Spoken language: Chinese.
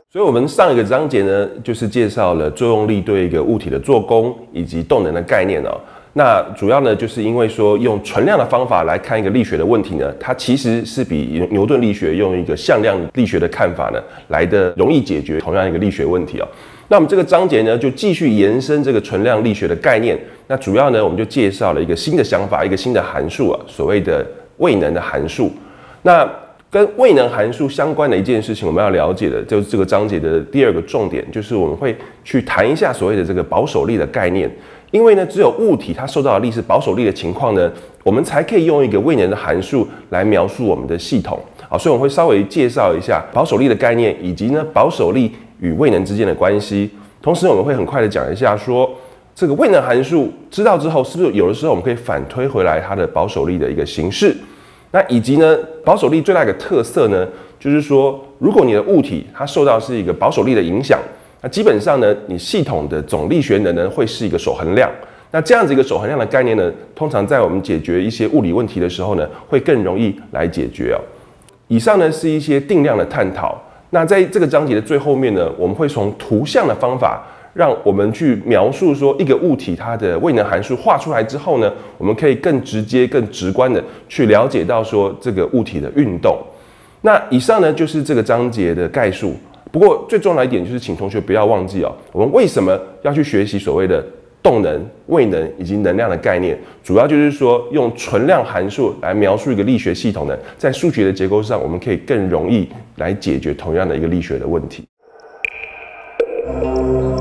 所以，我们上一个章节呢，就是介绍了作用力对一个物体的做功以及动能的概念哦。那主要呢，就是因为说用存量的方法来看一个力学的问题呢，它其实是比牛顿力学用一个向量力学的看法呢，来的容易解决同样一个力学问题哦。那我们这个章节呢，就继续延伸这个存量力学的概念。那主要呢，我们就介绍了一个新的想法，一个新的函数啊，所谓的位能的函数。那跟位能函数相关的一件事情，我们要了解的就是这个章节的第二个重点，就是我们会去谈一下所谓的这个保守力的概念。因为呢，只有物体它受到的力是保守力的情况呢，我们才可以用一个位能的函数来描述我们的系统。好，所以我们会稍微介绍一下保守力的概念，以及呢保守力与位能之间的关系。同时，我们会很快的讲一下说，这个位能函数知道之后，是不是有的时候我们可以反推回来它的保守力的一个形式？那以及呢，保守力最大一个特色呢，就是说，如果你的物体它受到是一个保守力的影响，那基本上呢，你系统的总力学能呢会是一个守恒量。那这样子一个守恒量的概念呢，通常在我们解决一些物理问题的时候呢，会更容易来解决哦。以上呢是一些定量的探讨。那在这个章节的最后面呢，我们会从图像的方法，让我们去描述说一个物体它的位能函数画出来之后呢，我们可以更直接、更直观的去了解到说这个物体的运动。那以上呢就是这个章节的概述。不过最重要的一点就是，请同学不要忘记哦，我们为什么要去学习所谓的动能、位能以及能量的概念？主要就是说，用存量函数来描述一个力学系统呢，在数学的结构上，我们可以更容易来解决同样的一个力学的问题。